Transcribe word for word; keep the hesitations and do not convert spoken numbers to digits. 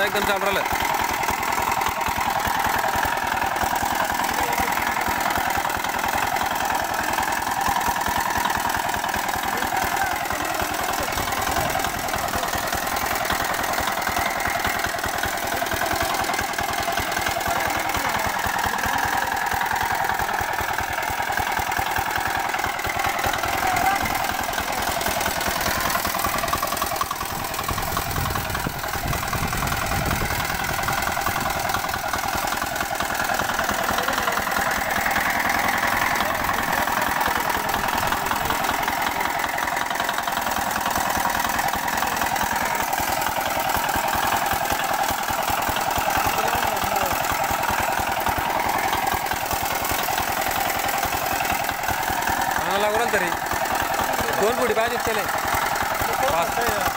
आता एकदम चालू राहिलं. लागू तरी दोन फुटी पाहिजे त्याला.